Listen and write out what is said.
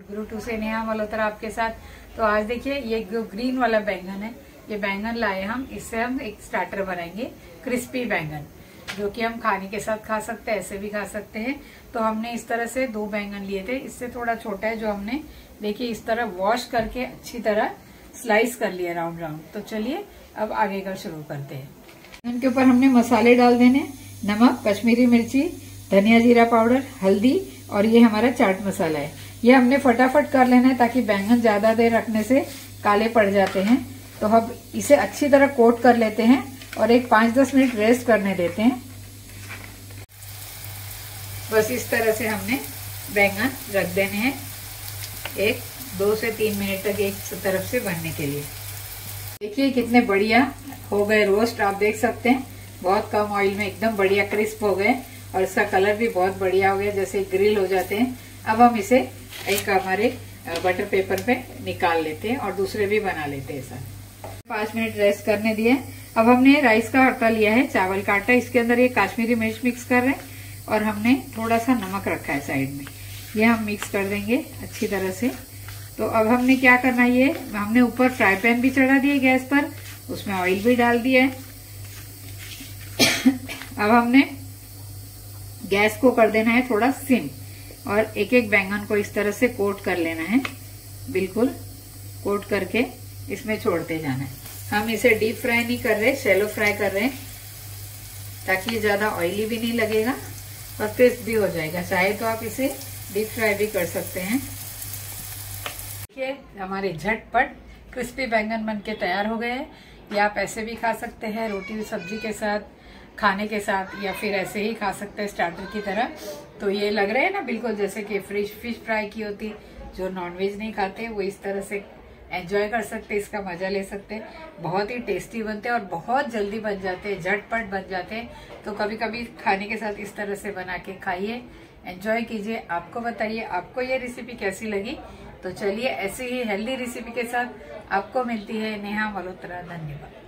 गुरु to से नेहा मल्होत्रा आपके साथ। तो आज देखिए ये जो ग्रीन वाला बैंगन है, ये बैंगन लाए हम, इससे हम एक स्टार्टर बनाएंगे, क्रिस्पी बैंगन, जो कि हम खाने के साथ खा सकते हैं, ऐसे भी खा सकते हैं। तो हमने इस तरह से 2 बैंगन लिए थे, इससे थोड़ा छोटा है जो हमने देखिए इस तरह वॉश करके अच्छी तरह स्लाइस कर लिया राउंड राउंड। तो चलिए अब आगे का शुरू करते हैं। इनके ऊपर हमने मसाले डाल देने, नमक, कश्मीरी मिर्ची, धनिया जीरा पाउडर, हल्दी और ये हमारा चाट मसाला है। ये हमने फटाफट कर लेना है ताकि बैंगन ज्यादा देर रखने से काले पड़ जाते हैं। तो हम इसे अच्छी तरह कोट कर लेते हैं और एक 5-10 मिनट रेस्ट करने देते हैं। बस इस तरह से हमने बैंगन रख देने हैं, एक 2 से 3 मिनट तक एक तरफ से बनने के लिए। देखिए कितने बढ़िया हो गए रोस्ट, आप देख सकते हैं बहुत कम ऑयल में एकदम बढ़िया क्रिस्प हो गए और इसका कलर भी बहुत बढ़िया हो गया, जैसे ग्रिल हो जाते हैं। अब हम इसे एक हमारे बटर पेपर पे निकाल लेते हैं और दूसरे भी बना लेते हैं। ऐसा 5 मिनट रेस्ट करने दिए। अब हमने राइस का आटा लिया है, चावल का आटा, इसके अंदर ये काश्मीरी मिर्च मिक्स कर रहे हैं और हमने थोड़ा सा नमक रखा है साइड में, ये हम मिक्स कर देंगे अच्छी तरह से। तो अब हमने क्या करना है, ये हमने ऊपर फ्राई पैन भी चढ़ा दिए गैस पर, उसमें ऑयल भी डाल दिया है। अब हमने गैस को कर देना है थोड़ा सिम और एक एक बैंगन को इस तरह से कोट कर लेना है, बिल्कुल कोट करके इसमें छोड़ते जाना है। हम इसे डीप फ्राई नहीं कर रहे, शैलो फ्राई कर रहे हैं ताकि ये ज्यादा ऑयली भी नहीं लगेगा और क्रिस्प भी हो जाएगा। चाहे तो आप इसे डीप फ्राई भी कर सकते हैं। देखिए हमारे झटपट क्रिस्पी बैंगन बनके तैयार हो गए हैं। ये आप ऐसे भी खा सकते हैं, रोटी सब्जी के साथ, खाने के साथ, या फिर ऐसे ही खा सकते हैं स्टार्टर की तरह। तो ये लग रहे हैं ना बिल्कुल जैसे कि फिश फ्राई की होती। जो नॉनवेज नहीं खाते वो इस तरह से एंजॉय कर सकते हैं, इसका मजा ले सकते हैं। बहुत ही टेस्टी बनते हैं और बहुत जल्दी बन जाते हैं, झटपट बन जाते हैं। तो कभी कभी खाने के साथ इस तरह से बना के खाइए, एंजॉय कीजिए। आपको बताइए आपको ये रेसिपी कैसी लगी। तो चलिए ऐसी ही हेल्दी रेसिपी के साथ आपको मिलती है नेहा मल्होत्रा। धन्यवाद।